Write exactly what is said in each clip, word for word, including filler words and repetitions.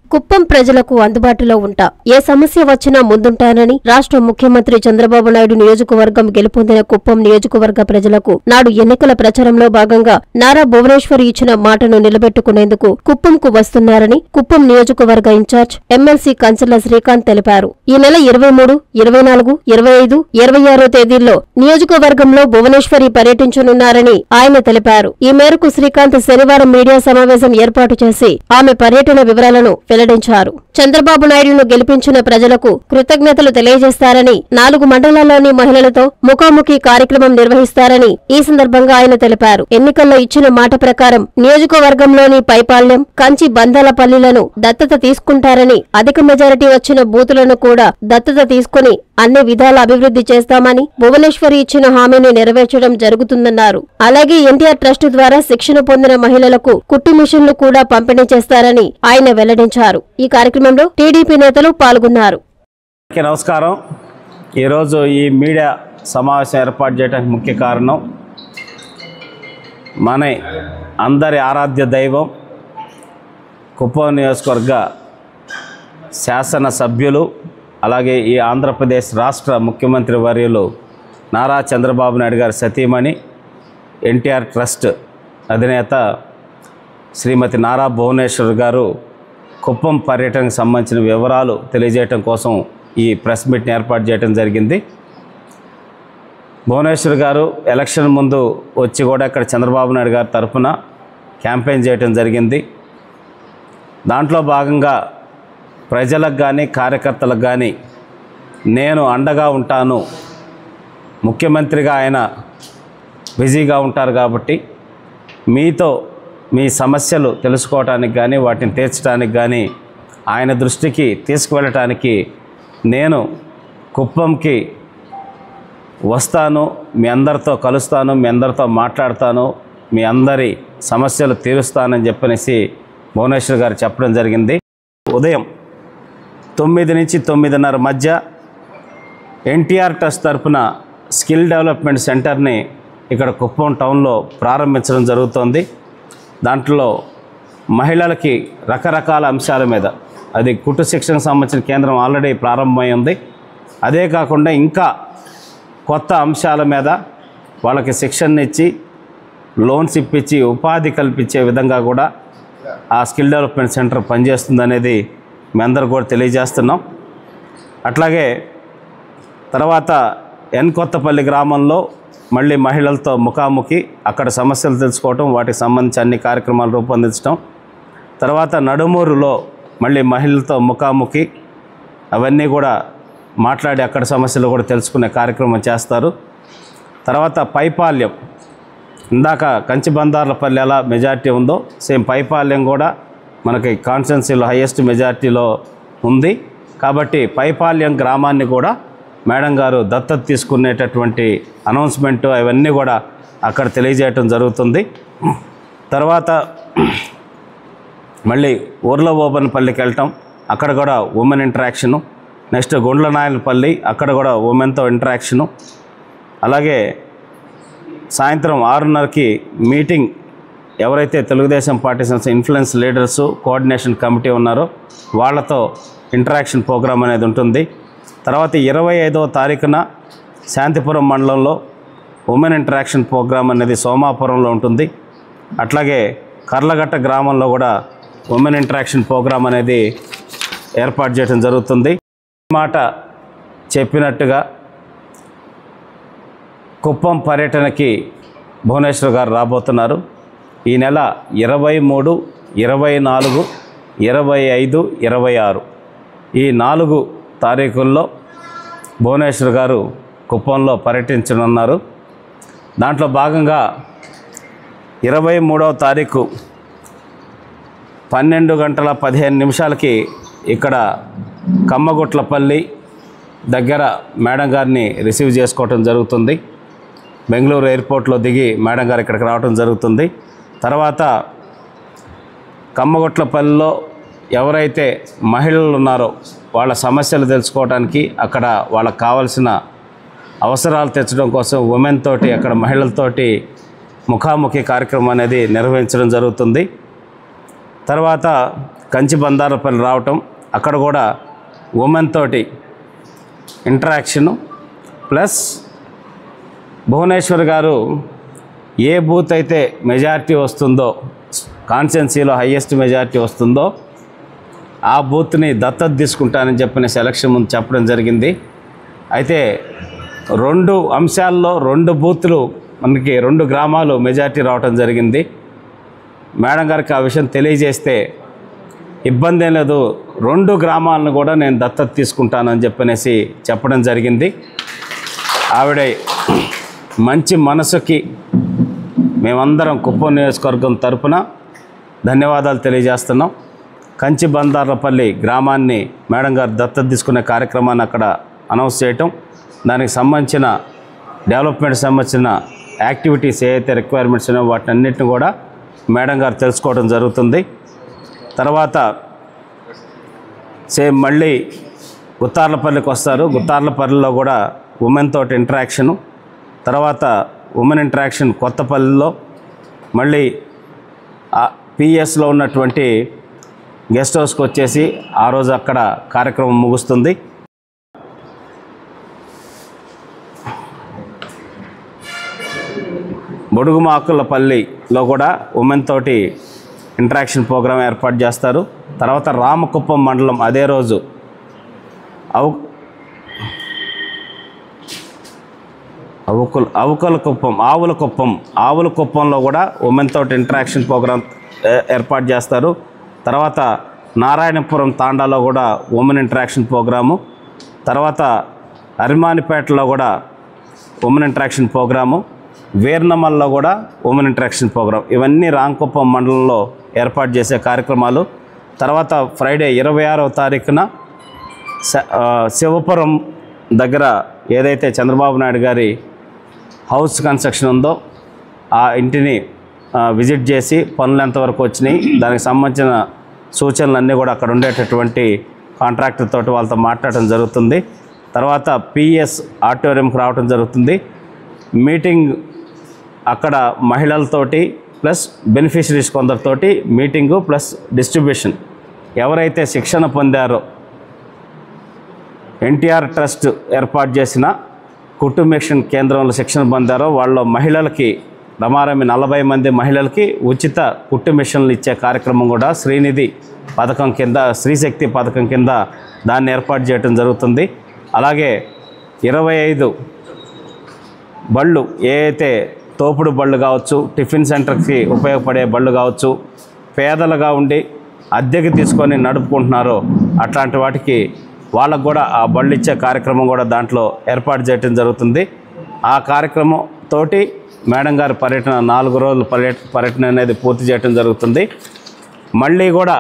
కుప్పం ప్రజలకు అందుబాటులో ఉంటా ఏ సమస్య వచ్చినా ముందుంటానని రాష్ట్ర ముఖ్యమంత్రి చంద్రబాబు నాయుడు నియోజకవర్గం గెలుపొందిన కుప్పం నియోజకవర్గ ప్రజలకు నాడు ఎన్నికల ప్రచారంలో భాగంగా నారా భువనేశ్వరి ఇచ్చిన మాటను నిలబెట్టుకునేందుకు కుప్పంకు వస్తున్నారని కుప్పం నియోజకవర్గ ఇన్ఛార్జ్ ఎమ్మెల్సీ కంచర్ల శ్రీకాంత్ తెలిపారు. ఈ నెల ఇరవై మూడు, ఇరవై నాలుగు, ఇరవై ఐదు, ఇరవై ఆరో తేదీల్లో నియోజకవర్గంలో భువనేశ్వరి పర్యటించనున్నారని ఆయన తెలిపారు. ఈ మేరకు శ్రీకాంత్ శనివారం మీడియా సమావేశం ఏర్పాటు చేసి ఆమె పర్యటన వివరాలను వెల్లడించారు. చంద్రబాబు నాయుడును గెలిపించిన ప్రజలకు కృతజ్ఞతలు తెలియజేస్తారని, నాలుగు మండలాల్లోని మహిళలతో ముఖాముఖి కార్యక్రమం నిర్వహిస్తారని ఈ సందర్భంగా ఆయన తెలిపారు. ఎన్నికల్లో ఇచ్చిన మాట ప్రకారం నియోజకవర్గంలోని పైపాళ్యం, కంచి బందాలపల్లిలను దత్తత తీసుకుంటారని, అధిక మెజారిటీ వచ్చిన బూతులను కూడా దత్తత తీసుకుని అన్ని విధాల అభివృద్ధి చేస్తామని, భువనేశ్వరి ఇచ్చిన హామీని నెరవేర్చడం జరుగుతుందన్నారు. అలాగే ఎన్టీఆర్ ట్రస్ట్ ద్వారా శిక్షణ పొందిన మహిళలకు కుట్టు మిషన్లు కూడా పంపిణీ చేస్తారని ఆయన వెల్లడించారు. ఈ కార్యక్రమంలో టీడీపీ నేతలు పాల్గొన్నారు. నమస్కారం. ఈరోజు ఈ మీడియా సమావేశం ఏర్పాటు చేయడానికి ముఖ్య కారణం మన అందరి ఆరాధ్య దైవం కుప్పం నియోజకవర్గ శాసనసభ్యులు, అలాగే ఈ ఆంధ్రప్రదేశ్ రాష్ట్ర ముఖ్యమంత్రి వర్యులు నారా చంద్రబాబు నాయుడు గారి సతీమణి, ఎన్టీఆర్ ట్రస్ట్ అధినేత శ్రీమతి నారా భువనేశ్వర్ గారు కుప్పం పర్యటనకు సంబంధించిన వివరాలు తెలియజేయడం కోసం ఈ ప్రెస్ మీట్ని ఏర్పాటు చేయడం జరిగింది. భువనేశ్వర్ గారు ఎలక్షన్ ముందు వచ్చి కూడా ఇక్కడ చంద్రబాబు నాయుడు గారి తరఫున క్యాంపెయిన్ చేయడం జరిగింది. దాంట్లో భాగంగా ప్రజలకు కానీ కార్యకర్తలకు కానీ నేను అండగా ఉంటాను, ముఖ్యమంత్రిగా ఆయన బిజీగా ఉంటారు కాబట్టి మీతో మీ సమస్యలు తెలుసుకోవటానికి కానీ వాటిని తీర్చడానికి కానీ ఆయన దృష్టికి తీసుకువెళ్ళటానికి నేను కుప్పంకి వస్తాను, మీ అందరితో కలుస్తాను, మీ అందరితో మాట్లాడతాను, మీ అందరి సమస్యలు తీరుస్తానని చెప్పనేసి భువనేశ్వర్ గారు చెప్పడం జరిగింది. ఉదయం తొమ్మిది నుంచి తొమ్మిదిన్నర మధ్య ఎన్టీఆర్ ట్రస్ట్ తరఫున స్కిల్ డెవలప్మెంట్ సెంటర్ని ఇక్కడ కుప్పం టౌన్లో ప్రారంభించడం జరుగుతోంది. దాంట్లో మహిళలకి రకరకాల అంశాల మీద, అది కుట్టు శిక్షణకు సంబంధించిన కేంద్రం ఆల్రెడీ ప్రారంభమై ఉంది. అదే కాకుండా ఇంకా కొత్త అంశాల మీద వాళ్ళకి శిక్షణ ఇచ్చి లోన్స్ ఇప్పించి ఉపాధి కల్పించే విధంగా కూడా ఆ స్కిల్ డెవలప్మెంట్ సెంటర్ పనిచేస్తుంది అనేది మీ అందరూ కూడా తెలియజేస్తున్నాం. అట్లాగే తర్వాత ఎన్ కొత్తపల్లి గ్రామంలో మళ్ళీ మహిళలతో ముఖాముఖి అక్కడ సమస్యలు తెలుసుకోవటం, వాటికి సంబంధించి అన్ని కార్యక్రమాలు రూపొందించడం, తర్వాత నడుమూరులో మళ్ళీ మహిళలతో ముఖాముఖి అవన్నీ కూడా మాట్లాడి అక్కడ సమస్యలు కూడా తెలుసుకునే కార్యక్రమం చేస్తారు. తర్వాత పైపాల్యం, ఇందాక కంచి బందార్లపల్లి ఎలా మెజార్టీ ఉందో సేమ్ పైపాల్యం కూడా మనకి కాన్స్టిట్యున్సీలో హైయెస్ట్ మెజార్టీలో ఉంది. కాబట్టి పైపాల్యం గ్రామాన్ని కూడా మేడం గారు దత్తత తీసుకునేటటువంటి అనౌన్స్మెంట్ అవన్నీ కూడా అక్కడ తెలియజేయటం జరుగుతుంది. తర్వాత మళ్ళీ ఊర్లబోబన్పల్లికి వెళ్ళటం, అక్కడ కూడా ఉమెన్ ఇంటరాక్షను. నెక్స్ట్ గుండ్లనాయనపల్లి, అక్కడ కూడా ఉమెన్తో ఇంటరాక్షను. అలాగే సాయంత్రం ఆరున్నరకి మీటింగ్, ఎవరైతే తెలుగుదేశం పార్టీ సంస్థ ఇన్ఫ్లుయెన్స్ లీడర్సు కోఆర్డినేషన్ కమిటీ ఉన్నారో వాళ్ళతో ఇంటరాక్షన్ ప్రోగ్రామ్ అనేది ఉంటుంది. తర్వాత ఇరవై ఐదవ తారీఖున శాంతిపురం మండలంలో ఉమెన్ ఇంటరాక్షన్ ప్రోగ్రామ్ అనేది సోమాపురంలో ఉంటుంది. అట్లాగే కర్లగట్ట గ్రామంలో కూడా ఉమెన్ ఇంటరాక్షన్ ప్రోగ్రామ్ అనేది ఏర్పాటు చేయడం జరుగుతుంది. మాట చెప్పినట్టుగా కుప్పం పర్యటనకి భువనేశ్వర్ గారు రాబోతున్నారు. ఈ నెల ఇరవై మూడు, ఇరవై నాలుగు, ఇరవై ఐదు, ఇరవై ఆరు ఈ నాలుగు తారీఖుల్లో భువనేశ్వర్ గారు కుప్పంలో పర్యటించనున్నారు. దాంట్లో భాగంగా ఇరవై మూడవ తారీఖు పన్నెండు గంటల పదిహేను నిమిషాలకి ఇక్కడ కమ్మగుట్లపల్లి దగ్గర మేడం గారిని రిసీవ్ చేసుకోవటం జరుగుతుంది. బెంగళూరు ఎయిర్పోర్ట్లో దిగి మేడం గారు ఇక్కడికి రావడం జరుగుతుంది. తర్వాత కమ్మగుట్లపల్లిలో ఎవరైతే మహిళలు ఉన్నారో వాళ్ళ సమస్యలు తెలుసుకోవడానికి, అక్కడ వాళ్ళకు కావాల్సిన అవసరాలు తెచ్చడం కోసం ఉమెన్ తోటి అక్కడ మహిళలతోటి ముఖాముఖి కార్యక్రమం అనేది నిర్వహించడం జరుగుతుంది. తర్వాత కంచి బందారపల్లి రావటం, అక్కడ కూడా ఉమెన్ తోటి ఇంటరాక్షను, ప్లస్ భువనేశ్వర్ గారు ఏ బూత్ అయితే మెజారిటీ వస్తుందో, కాన్స్టిట్యున్సీలో హయ్యెస్ట్ మెజారిటీ వస్తుందో ఆ బూత్ని దత్తత తీసుకుంటానని చెప్పిన సెలక్షన్ ముందు చెప్పడం జరిగింది. అయితే రెండు అంశాల్లో రెండు బూత్లు మనకి రెండు గ్రామాలు మెజారిటీ రావడం జరిగింది. మేడం గారికి ఆ విషయం తెలియజేస్తే ఇబ్బంది ఏం లేదు, రెండు గ్రామాలను కూడా నేను దత్తత తీసుకుంటానని చెప్పనేసి చెప్పడం జరిగింది. ఆవిడ మంచి మనసుకి మేమందరం కుప్పం నియోజకవర్గం తరపున ధన్యవాదాలు తెలియజేస్తున్నాం. కంచి బందార్లపల్లి గ్రామాన్ని మేడం గారు దత్తత తీసుకునే కార్యక్రమాన్ని అక్కడ అనౌన్స్ చేయటం, దానికి సంబంధించిన డెవలప్మెంట్ సంబంధించిన యాక్టివిటీస్ ఏవైతే రిక్వైర్మెంట్స్ ఉన్నాయో వాటిని అన్నింటిని కూడా మేడం గారు తెలుసుకోవడం జరుగుతుంది. తర్వాత సేమ్ మళ్ళీ గుత్తార్లపల్లికి వస్తారు. గుత్తార్లపల్లిలో కూడా ఉమెన్ తోటి ఇంటరాక్షను, తర్వాత ఉమెన్ ఇంటరాక్షన్ కొత్తపల్లిలో, మళ్ళీ పిఎస్లో ఉన్నటువంటి గెస్ట్ హౌస్కి వచ్చేసి ఆ రోజు అక్కడ కార్యక్రమం ముగుస్తుంది. బొడుగుమాకులపల్లిలో కూడా ఉమెన్ తోటి ఇంటరాక్షన్ ప్రోగ్రాం ఏర్పాటు చేస్తారు. తర్వాత రామకుప్పం మండలం అదే రోజు అవు అవుకుల అవుకల కుప్పం ఆవుల కుప్పం ఆవుల కుప్పంలో కూడా ఉమెన్ తోటి ఇంటరాక్షన్ ప్రోగ్రాం ఏర్పాటు చేస్తారు. తర్వాత నారాయణపురం తాండాలో కూడా ఉమెన్ ఇంటరాక్షన్ ప్రోగ్రాము, తర్వాత అరిమానిపేటలో కూడా ఉమెన్ ఇంటరాక్షన్ ప్రోగ్రాము, వీర్నమల్లో కూడా ఉమెన్ ఇంటరాక్షన్ ప్రోగ్రాం, ఇవన్నీ రాంకుప్పం మండలంలో ఏర్పాటు చేసే కార్యక్రమాలు. తర్వాత ఫ్రైడే ఇరవై ఆరవ తారీఖున శివపురం దగ్గర ఏదైతే చంద్రబాబు నాయుడు గారి హౌస్ కన్స్ట్రక్షన్ ఉందో ఆ ఇంటిని విజిట్ చేసి పనులు ఎంతవరకు వచ్చినాయి, దానికి సంబంధించిన సూచనలన్నీ కూడా అక్కడ ఉండేటటువంటి కాంట్రాక్టర్ తోటి వాళ్ళతో మాట్లాడటం జరుగుతుంది. తర్వాత పిఎస్ ఆడిటోరియంకి రావడం జరుగుతుంది. మీటింగ్ అక్కడ మహిళలతోటి ప్లస్ బెనిఫిషరీస్ కొందరితోటి మీటింగు ప్లస్ డిస్ట్రిబ్యూషన్. ఎవరైతే శిక్షణ పొందారో ఎన్టీఆర్ ట్రస్ట్ ఏర్పాటు చేసిన కుటుంబిషన్ కేంద్రంలో శిక్షణ పొందారో వాళ్ళ మహిళలకి రమారమి నలభై మంది మహిళలకి ఉచిత కుట్టు మిషన్లు ఇచ్చే కార్యక్రమం కూడా శ్రీనిధి పథకం కింద, శ్రీశక్తి పథకం కింద దాన్ని ఏర్పాటు చేయడం జరుగుతుంది. అలాగే ఇరవై ఐదు బళ్ళు ఏవైతే తోపుడు బళ్ళు కావచ్చు, టిఫిన్ సెంటర్కి ఉపయోగపడే బళ్ళు కావచ్చు, పేదలుగా ఉండి అద్దెకి తీసుకొని నడుపుకుంటున్నారో అట్లాంటి వాటికి వాళ్ళకు కూడా ఆ బళ్ళు ఇచ్చే కార్యక్రమం కూడా దాంట్లో ఏర్పాటు చేయడం జరుగుతుంది. ఆ కార్యక్రమం తోటి మేడం గారి పర్యటన నాలుగు రోజుల పర్యట పర్యటన అనేది పూర్తి చేయడం జరుగుతుంది. మళ్ళీ కూడా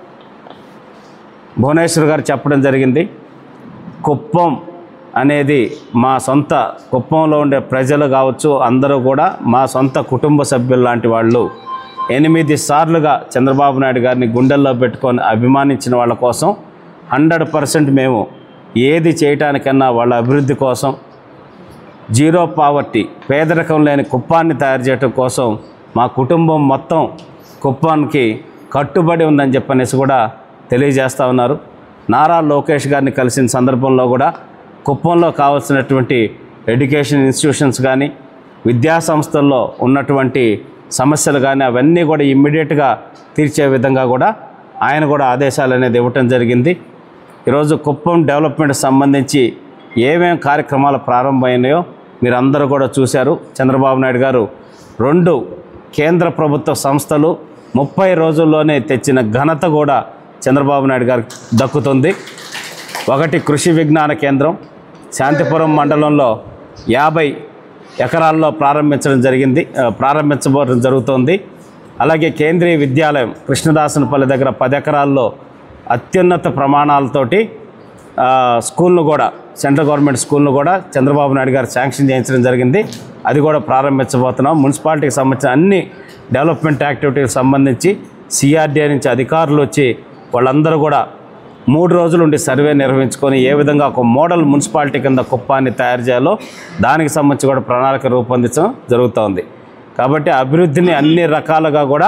భువనేశ్వర్ గారు చెప్పడం జరిగింది, కుప్పం అనేది మా సొంత, కుప్పంలో ఉండే ప్రజలు కావచ్చు అందరూ కూడా మా సొంత కుటుంబ సభ్యులు లాంటి వాళ్ళు. ఎనిమిది సార్లుగా చంద్రబాబు నాయుడు గారిని గుండెల్లో పెట్టుకొని అభిమానించిన వాళ్ళ కోసం హండ్రెడ్ పర్సెంట్ మేము ఏది చేయటానికన్నా వాళ్ళ అభివృద్ధి కోసం, జీరో పావర్టీ పేదరికం లేని కుప్పాన్ని తయారు చేయడం కోసం మా కుటుంబం మొత్తం కుప్పానికి కట్టుబడి ఉందని చెప్పనేసి కూడా తెలియజేస్తూ ఉన్నారు. నారా లోకేష్ గారిని కలిసిన సందర్భంలో కూడా కుప్పంలో కావాల్సినటువంటి ఎడ్యుకేషన్ ఇన్స్టిట్యూషన్స్ కానీ, విద్యా సంస్థల్లో ఉన్నటువంటి సమస్యలు కానీ అవన్నీ కూడా ఇమ్మీడియట్గా తీర్చే విధంగా కూడా ఆయన కూడా ఆదేశాలు అనేది ఇవ్వటం జరిగింది. ఈరోజు కుప్పం డెవలప్మెంట్ సంబంధించి ఏమేం కార్యక్రమాలు ప్రారంభమైనాయో మీరు అందరూ కూడా చూశారు. చంద్రబాబు నాయుడు గారు రెండు కేంద్ర ప్రభుత్వ సంస్థలు ముప్పై రోజుల్లోనే తెచ్చిన ఘనత కూడా చంద్రబాబు నాయుడు గారికి దక్కుతుంది. ఒకటి కృషి విజ్ఞాన కేంద్రం శాంతిపురం మండలంలో యాభై ఎకరాల్లో ప్రారంభించడం జరిగింది ప్రారంభించబోవడం జరుగుతోంది. అలాగే కేంద్రీయ విద్యాలయం కృష్ణదాసనపల్లి దగ్గర పది ఎకరాల్లో అత్యున్నత ప్రమాణాలతోటి స్కూల్ను కూడా, సెంట్రల్ గవర్నమెంట్ స్కూల్ను కూడా చంద్రబాబు నాయుడు గారు శాంక్షన్ చేయించడం జరిగింది. అది కూడా ప్రారంభించబోతున్నాం. మున్సిపాలిటీకి సంబంధించిన అన్ని డెవలప్మెంట్ యాక్టివిటీకి సంబంధించి సిఆర్డీఏ నుంచి అధికారులు వచ్చి వాళ్ళందరూ కూడా మూడు రోజులు ఉండి సర్వే నిర్వహించుకొని ఏ విధంగా ఒక మోడల్ మున్సిపాలిటీ కింద కుప్పాన్ని తయారు చేయాలో దానికి సంబంధించి కూడా ప్రణాళిక రూపొందించడం జరుగుతోంది. కాబట్టి అభివృద్ధిని అన్ని రకాలుగా కూడా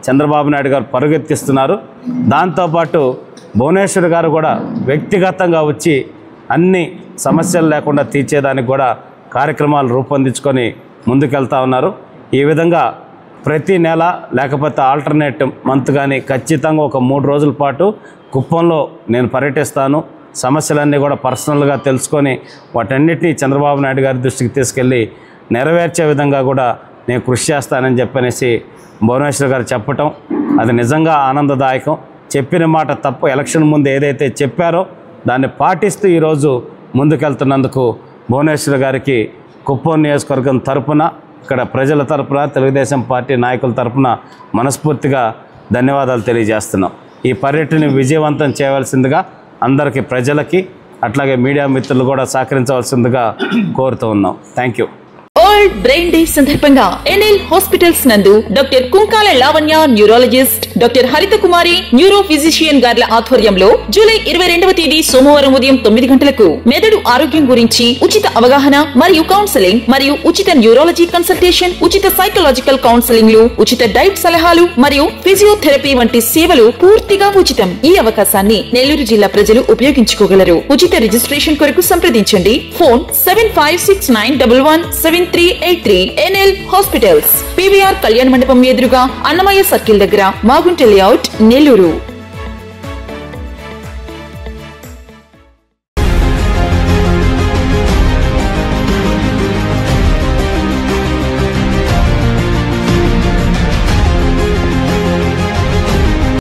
చంద్రబాబు నాయుడు గారు పరుగెత్తిస్తున్నారు. దాంతోపాటు భువనేశ్వర్ గారు కూడా వ్యక్తిగతంగా వచ్చి అన్ని సమస్యలు లేకుండా తీర్చేదానికి కూడా కార్యక్రమాలు రూపొందించుకొని ముందుకెళ్తా ఉన్నారు. ఈ విధంగా ప్రతి నెల లేకపోతే ఆల్టర్నేట్ మంత్ కానీ ఖచ్చితంగా ఒక మూడు రోజుల పాటు కుప్పంలో నేను పర్యటిస్తాను. సమస్యలన్నీ కూడా పర్సనల్గా తెలుసుకొని వాటన్నిటినీ చంద్రబాబు నాయుడు గారి దృష్టికి తీసుకెళ్ళి నెరవేర్చే విధంగా కూడా నేను కృషి చేస్తానని చెప్పనేసి భువనేశ్వర్ గారు చెప్పటం అది నిజంగా ఆనందదాయకం. చెప్పిన మాట తప్పు. ఎలక్షన్ ముందు ఏదైతే చెప్పారో దాన్ని పాటిస్తూ ఈరోజు ముందుకెళ్తున్నందుకు భువనేశ్వర్ గారికి కుప్పం నియోజకవర్గం తరపున, ఇక్కడ ప్రజల తరపున, తెలుగుదేశం పార్టీ నాయకుల తరపున మనస్ఫూర్తిగా ధన్యవాదాలు తెలియజేస్తున్నాం. ఈ పర్యటన విజయవంతం చేయవలసిందిగా అందరికీ, ప్రజలకి అట్లాగే మీడియా మిత్రులు కూడా సహకరించవలసిందిగా కోరుతూ ఉన్నాం. Thank you. World brain day సందర్భంగా ఎన్ఎల్ హాస్పిటల్స్ నందు doctor Kunkala Lavanya neurologist, doctor Haritha Kumari neuro physician గార్ల ఆధ్వర్యంలో జూలై ఇరవై రెండవ తేదీ సోమవారం ఉదయం తొమ్మిది గంటలకు మెదడు ఆరోగ్యం గురించి ఉచిత అవగాహన మరియు కౌన్సెలింగ్ మరియు ఉచిత న్యూరాలజీ కన్సల్టేషన్, ఉచిత సైకలాజికల్ కౌన్సెలింగ్ లు, ఉచిత డైట్ సలహాలు మరియు ఫిజియోథెరపీ వంటి సేవలు పూర్తిగా ఉచితం. ఈ అవకాశాన్ని నెల్లూరు జిల్లా ప్రజలు ఉపయోగించుకోగలరు. ఉచిత రిజిస్ట్రేషన్ కొరకు సంప్రదించండి. Phone seven five six nine double one seven three eight three. NL hospitals, PVR కళ్యాణ మండపం ఎదురుగా, అన్నమయ్య సర్కిల్ దగ్గర, మాగుంట లేఅవుట్, నెల్లూరు.